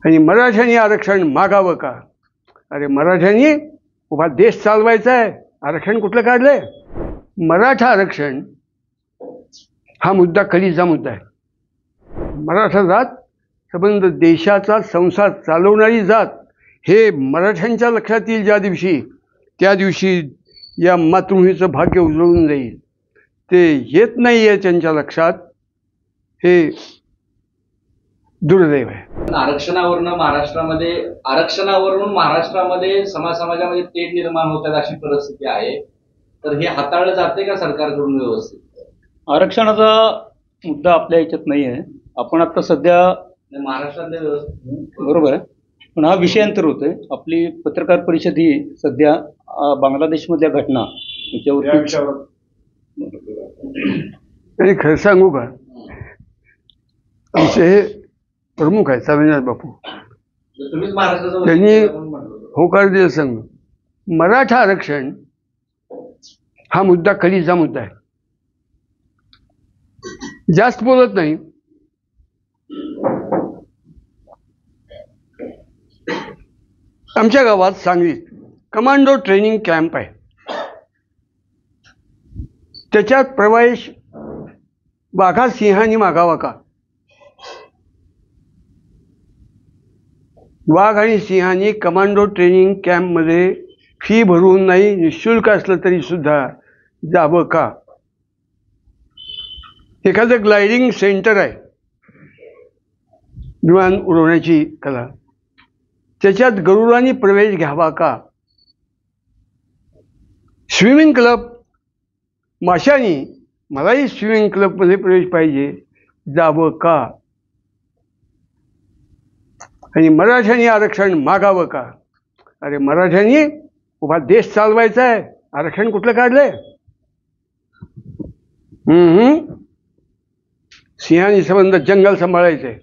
आणि मराठ्यांनी आरक्षण मागावं का? अरे मराठ्यांनी उभा देश चालवायचा आहे, आरक्षण कुठलं काढलंय? मराठा आरक्षण हा मुद्दा कलीचा मुद्दा आहे. मराठा जात संबंध देशाचा संसार चालवणारी जात हे मराठ्यांच्या लक्षात येईल ज्या दिवशी, त्या दिवशी या मातृभूमीचं भाग्य उजळून जाईल. ते येत नाही आहे त्यांच्या लक्षात, हे दुर्दैव आहे. आरक्षणावरून महाराष्ट्रामध्ये समाजामध्ये तेढ निर्माण होतात अशी परिस्थिती आहे. तर हे हाताळलं जाते का सरकारकडून व्यवस्थित? आरक्षणाचा मुद्दा आपल्या याच्यात नाही आहे. आपण आता सध्या महाराष्ट्रातल्या व्यवस्थित बरोबर आहे, पण हा विषयांतर होतोय. आपली पत्रकार परिषद ही सध्या बांगलादेशमधल्या घटना याच्यावरती. आणि खरं सांगू का, आमचे हे प्रमुख आहे स्वामीनाथ बापू, त्यांनी होकार दिला. सांग, मराठा आरक्षण हा मुद्दा कलीचा मुद्दा आहे. जास्त बोलत नाही. आमच्या गावात सांगलीत कमांडो ट्रेनिंग कॅम्प आहे. त्याच्यात प्रवेश वाघा सिंहांनी मागावा का? वाघ आणि सिंहांनी कमांडो ट्रेनिंग कॅम्पमध्ये फी भरून नाही, निःशुल्क असलं तरी सुद्धा जावं का? एखादं ग्लायडिंग सेंटर आहे, विमान उडवण्याची कला, त्याच्यात गरुडांनी प्रवेश घ्यावा का? स्विमिंग क्लब, माशांनी मलाही स्विमिंग क्लबमध्ये प्रवेश पाहिजे, जावं का? आणि मराठ्यांनी आरक्षण मागावं का? अरे मराठ्यांनी उभा देश चालवायचा आहे, आरक्षण कुठलं काढलंय? सिंहांनी संबंध जंगल सांभाळायचंय.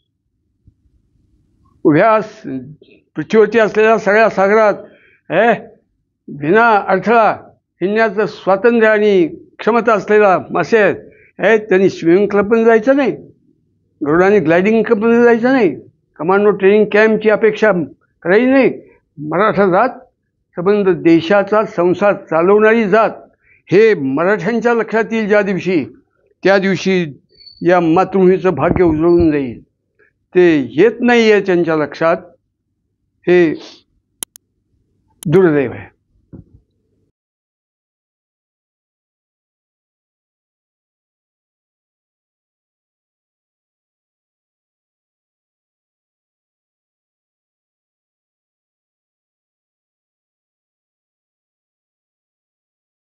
उभ्या पृथ्वीवरती असलेल्या सगळ्या सागरात विना अडथळा हिंडण्याचं स्वातंत्र्य आणि क्षमता असलेला मासे आहेत. त्यांनी स्विमिंग क्लबमध्ये जायचं नाही, गरुडांनी ग्लायडिंग क्लबमध्ये जायचं नाही, कमांडो ट्रेनिंग कॅम्पची अपेक्षा करायची नाही. मराठा जात संबंध देशाचा संसार चालवणारी जात हे मराठ्यांच्या लक्षात येईल ज्या दिवशी, त्या दिवशी या मातृभूमीचं भाग्य उजळून जाईल. ते येत नाही आहे त्यांच्या लक्षात, हे दुर्दैव आहे.